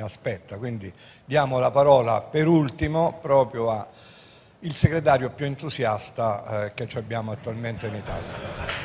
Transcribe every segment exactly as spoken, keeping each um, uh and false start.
aspetta, quindi diamo la parola per ultimo proprio al segretario più entusiasta eh, che abbiamo attualmente in Italia.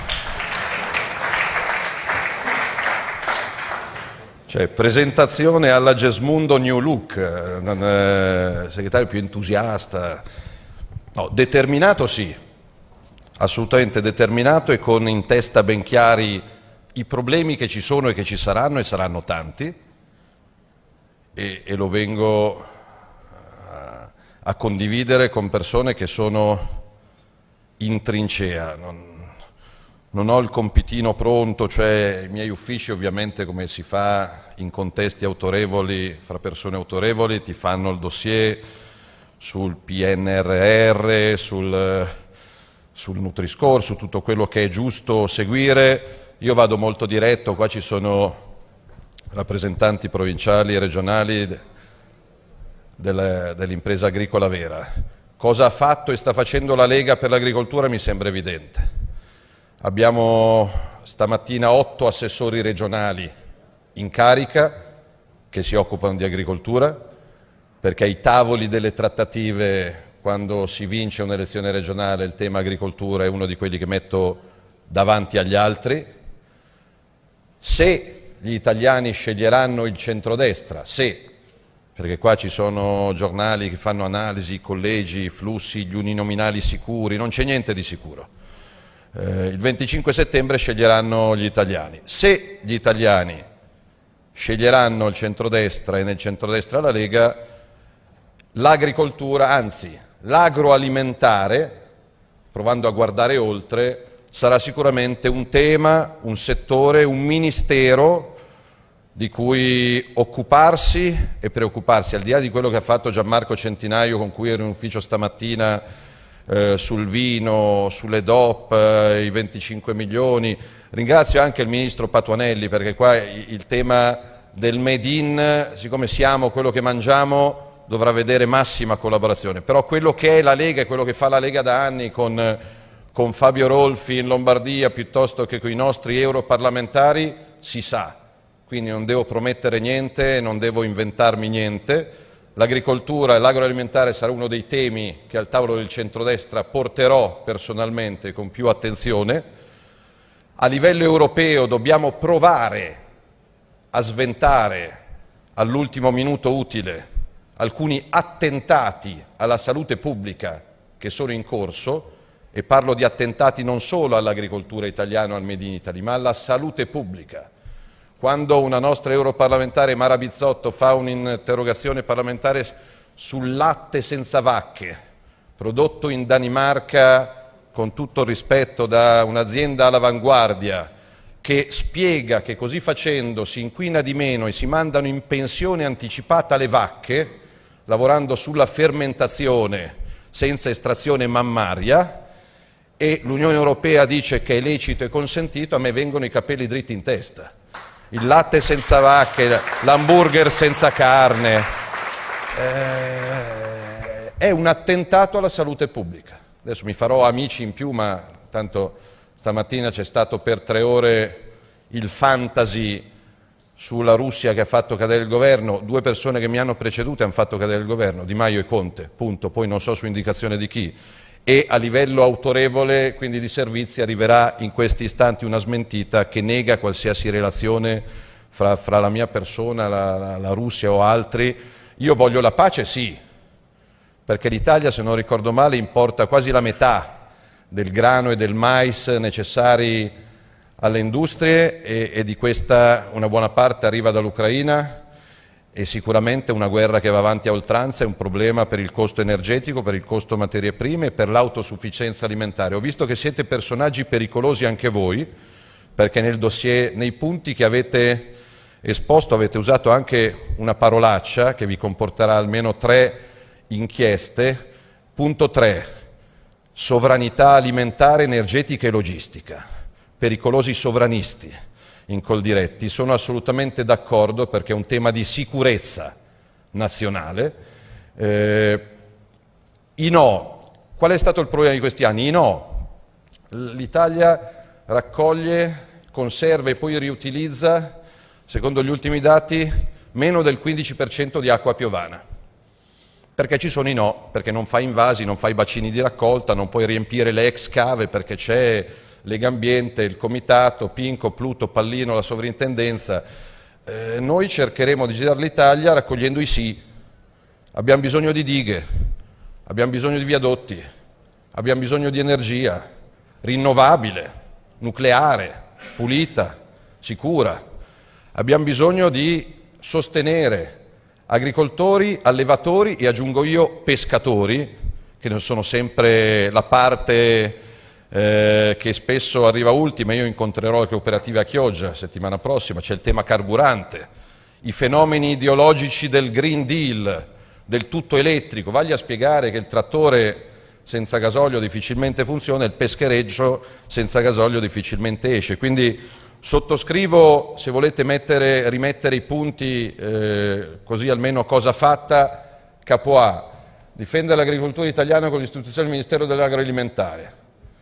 Cioè, presentazione alla Gesmundo New Look, eh, segretario più entusiasta, no, determinato sì, assolutamente determinato e con in testa ben chiari i problemi che ci sono e che ci saranno e saranno tanti e, e lo vengo a, a condividere con persone che sono in trincea. Non, Non ho il compitino pronto, cioè i miei uffici ovviamente, come si fa in contesti autorevoli, fra persone autorevoli, ti fanno il dossier sul P N R R, sul, sul Nutri-Score, su tutto quello che è giusto seguire. Io vado molto diretto, qua ci sono rappresentanti provinciali e regionali dell'impresa agricola vera. Cosa ha fatto e sta facendo la Lega per l'agricoltura mi sembra evidente. Abbiamo stamattina otto assessori regionali in carica che si occupano di agricoltura, perché ai tavoli delle trattative, quando si vince un'elezione regionale, il tema agricoltura è uno di quelli che metto davanti agli altri. Se gli italiani sceglieranno il centrodestra, se, perché qua ci sono giornali che fanno analisi, collegi, flussi, gli uninominali sicuri, non c'è niente di sicuro. Eh, il venticinque settembre sceglieranno gli italiani. Se gli italiani sceglieranno il centrodestra e nel centrodestra la Lega, l'agricoltura, anzi l'agroalimentare, provando a guardare oltre, sarà sicuramente un tema, un settore, un ministero di cui occuparsi e preoccuparsi, al di là di quello che ha fatto Gianmarco Centinaio, con cui ero in ufficio stamattina, Eh, sul vino, sulle D O P, eh, i venticinque milioni. Ringrazio anche il ministro Patuanelli, perché qua il tema del made in, siccome siamo quello che mangiamo, dovrà vedere massima collaborazione. Però quello che è la Lega e quello che fa la Lega da anni con, con Fabio Rolfi in Lombardia piuttosto che con i nostri europarlamentari si sa. Quindi non devo promettere niente, non devo inventarmi niente. L'agricoltura e l'agroalimentare sarà uno dei temi che al tavolo del centrodestra porterò personalmente con più attenzione. A livello europeo dobbiamo provare a sventare all'ultimo minuto utile alcuni attentati alla salute pubblica che sono in corso, e parlo di attentati non solo all'agricoltura italiana o al Made in Italy, ma alla salute pubblica. Quando una nostra europarlamentare, Mara Bizzotto, fa un'interrogazione parlamentare sul latte senza vacche, prodotto in Danimarca, con tutto il rispetto, da un'azienda all'avanguardia, che spiega che così facendo si inquina di meno e si mandano in pensione anticipata le vacche, lavorando sulla fermentazione senza estrazione mammaria, e l'Unione Europea dice che è lecito e consentito, a me vengono i capelli dritti in testa. Il latte senza vacche, l'hamburger senza carne, eh, è un attentato alla salute pubblica. Adesso mi farò amici in più, ma tanto stamattina c'è stato per tre ore il fantasy sulla Russia che ha fatto cadere il governo. Due persone che mi hanno preceduto hanno fatto cadere il governo, Di Maio e Conte, punto. Poi non so su indicazione di chi. E a livello autorevole, quindi di servizi, arriverà in questi istanti una smentita che nega qualsiasi relazione fra, fra la mia persona, la, la, la Russia o altri. Io voglio la pace, sì, perché l'Italia, se non ricordo male, importa quasi la metà del grano e del mais necessari alle industrie, e, e di questa una buona parte arriva dall'Ucraina. E sicuramente una guerra che va avanti a oltranza è un problema per il costo energetico, per il costo materie prime e per l'autosufficienza alimentare. Ho visto che siete personaggi pericolosi anche voi, perché nel dossier, nei punti che avete esposto, avete usato anche una parolaccia che vi comporterà almeno tre inchieste. Punto tre, sovranità alimentare, energetica e logistica. Pericolosi sovranisti in Coldiretti. Sono assolutamente d'accordo, perché è un tema di sicurezza nazionale. Eh, I no. Qual è stato il problema di questi anni? I no. L'Italia raccoglie, conserva e poi riutilizza, secondo gli ultimi dati, meno del quindici per cento di acqua piovana. Perché ci sono i no, perché non fai invasi, non fai bacini di raccolta, non puoi riempire le ex cave perché c'è Legambiente, il Comitato, Pinco, Pluto, Pallino, la Sovrintendenza. Eh, noi cercheremo di girare l'Italia raccogliendo i sì. Abbiamo bisogno di dighe, abbiamo bisogno di viadotti, abbiamo bisogno di energia rinnovabile, nucleare, pulita, sicura. Abbiamo bisogno di sostenere agricoltori, allevatori e aggiungo io pescatori, che non sono sempre la parte eh, che spesso arriva ultima. Io incontrerò le cooperative a Chioggia settimana prossima, c'è il tema carburante, i fenomeni ideologici del Green Deal, del tutto elettrico. Vagli a spiegare che il trattore senza gasolio difficilmente funziona, il peschereccio senza gasolio difficilmente esce. Quindi sottoscrivo, se volete mettere, rimettere i punti, eh, così almeno cosa fatta. Capo A, difendere l'agricoltura italiana con l'istituzione del Ministero dell'Agroalimentare.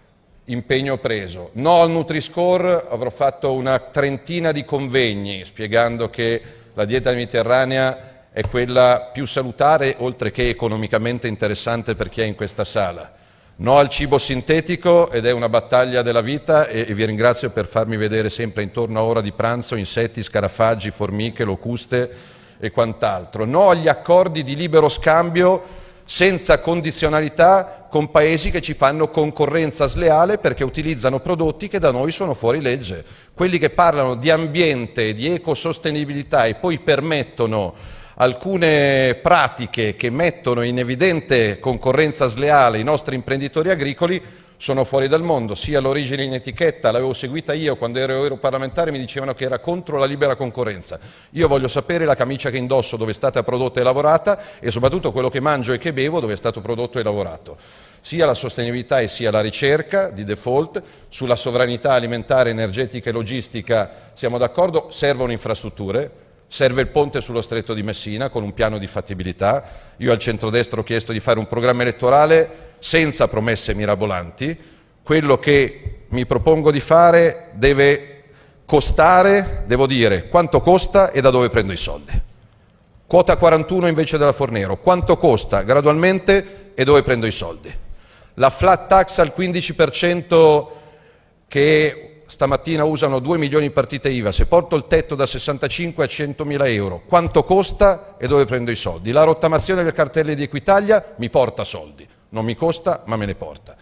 Impegno preso. No al Nutri-Score, avrò fatto una trentina di convegni spiegando che la dieta mediterranea è quella più salutare, oltre che economicamente interessante per chi è in questa sala. No al cibo sintetico, ed è una battaglia della vita, e, e vi ringrazio per farmi vedere sempre intorno a ora di pranzo insetti, scarafaggi, formiche, locuste e quant'altro. No agli accordi di libero scambio senza condizionalità con paesi che ci fanno concorrenza sleale perché utilizzano prodotti che da noi sono fuori legge. Quelli che parlano di ambiente, di ecosostenibilità e poi permettono alcune pratiche che mettono in evidente concorrenza sleale i nostri imprenditori agricoli sono fuori dal mondo. Sia l'origine in etichetta, l'avevo seguita io quando ero europarlamentare, mi dicevano che era contro la libera concorrenza. Io voglio sapere la camicia che indosso dove è stata prodotta e lavorata, e soprattutto quello che mangio e che bevo dove è stato prodotto e lavorato. Sia la sostenibilità e sia la ricerca di default. Sulla sovranità alimentare, energetica e logistica siamo d'accordo, servono infrastrutture. Serve il ponte sullo Stretto di Messina con un piano di fattibilità. Io al centrodestra ho chiesto di fare un programma elettorale senza promesse mirabolanti. Quello che mi propongo di fare deve costare, devo dire quanto costa e da dove prendo i soldi. Quota quarantuno invece della Fornero, quanto costa gradualmente e dove prendo i soldi. La flat tax al quindici per cento che stamattina usano due milioni di partite I V A, se porto il tetto da sessantacinque a centomila euro, quanto costa e dove prendo i soldi? La rottamazione delle cartelle di Equitalia mi porta soldi, non mi costa ma me ne porta.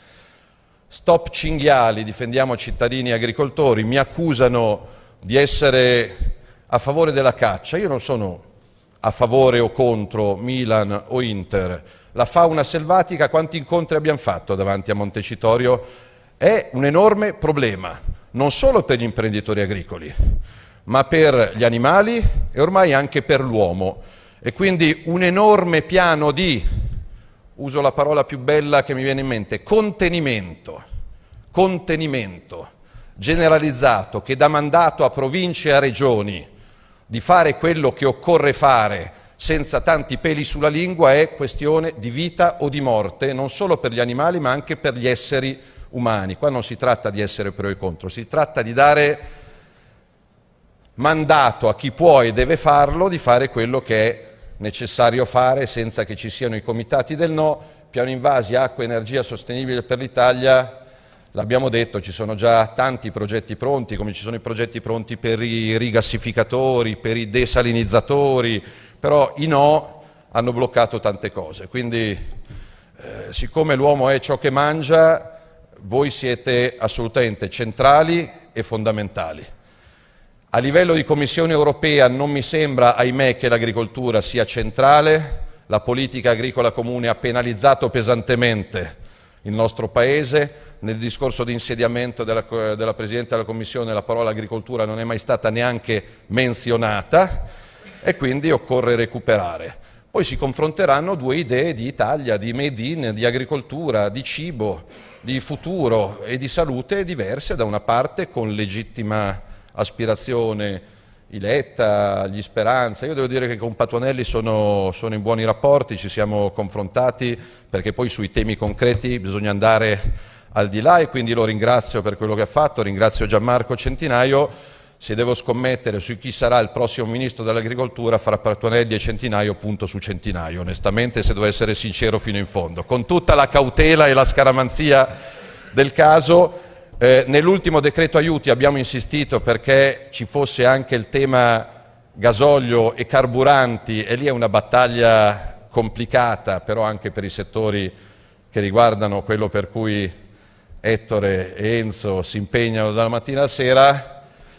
Stop cinghiali, difendiamo cittadini e agricoltori, mi accusano di essere a favore della caccia. Io non sono a favore o contro Milan o Inter. La fauna selvatica, quanti incontri abbiamo fatto davanti a Montecitorio? È un enorme problema. Non solo per gli imprenditori agricoli, ma per gli animali e ormai anche per l'uomo. E quindi un enorme piano di, uso la parola più bella che mi viene in mente, contenimento, contenimento generalizzato che dà mandato a province e a regioni di fare quello che occorre fare senza tanti peli sulla lingua, è questione di vita o di morte, non solo per gli animali ma anche per gli esseri umani. Qua non si tratta di essere pro e contro, si tratta di dare mandato a chi può e deve farlo di fare quello che è necessario fare senza che ci siano i comitati del no. Piano invasi, acqua, energia sostenibile per l'Italia, l'abbiamo detto, ci sono già tanti progetti pronti, come ci sono i progetti pronti per i rigassificatori, per i desalinizzatori, però i no hanno bloccato tante cose. Quindi eh, siccome l'uomo è ciò che mangia, voi siete assolutamente centrali e fondamentali. A livello di Commissione europea non mi sembra, ahimè, che l'agricoltura sia centrale. La politica agricola comune ha penalizzato pesantemente il nostro Paese. Nel discorso di insediamento della, della Presidente della Commissione la parola agricoltura non è mai stata neanche menzionata e quindi occorre recuperare. Poi si confronteranno due idee di Italia, di made in, di agricoltura, di cibo, di futuro e di salute diverse, da una parte con legittima aspirazione i Letta, gli Speranza. Io devo dire che con Patuanelli sono, sono in buoni rapporti, ci siamo confrontati perché poi sui temi concreti bisogna andare al di là e quindi lo ringrazio per quello che ha fatto, ringrazio Gianmarco Centinaio. se devo scommettere su chi sarà il prossimo ministro dell'agricoltura, fra Patuanelli e Centinaio punto su Centinaio, onestamente, se devo essere sincero fino in fondo, con tutta la cautela e la scaramanzia del caso. Eh, nell'ultimo decreto aiuti abbiamo insistito perché ci fosse anche il tema gasolio e carburanti, e lì è una battaglia complicata, però anche per i settori che riguardano quello per cui Ettore e Enzo si impegnano dalla mattina alla sera.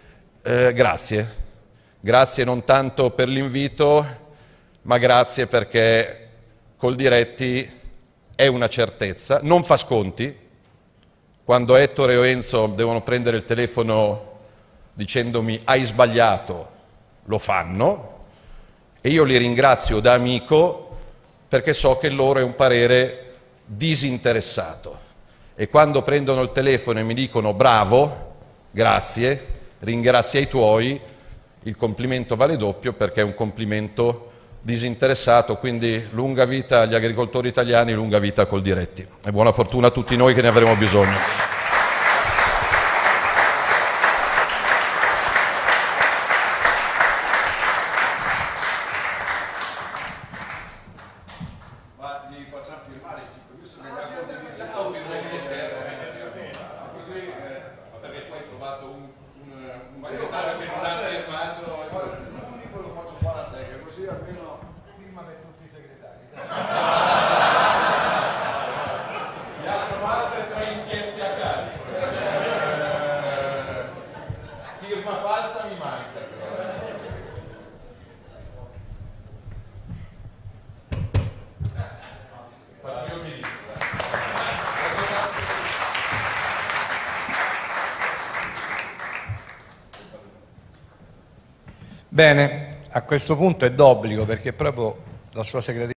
Eh, grazie, grazie non tanto per l'invito, ma grazie perché Coldiretti è una certezza, non fa sconti. Quando Ettore o Enzo devono prendere il telefono dicendomi hai sbagliato, lo fanno, e io li ringrazio da amico perché so che il loro è un parere disinteressato, e quando prendono il telefono e mi dicono bravo, grazie, ringrazia i tuoi, il complimento vale doppio perché è un complimento disinteressato. Quindi lunga vita agli agricoltori italiani, lunga vita a Coldiretti, e buona fortuna a tutti noi che ne avremo bisogno. Bene, a questo punto è d'obbligo, perché proprio la sua segreteria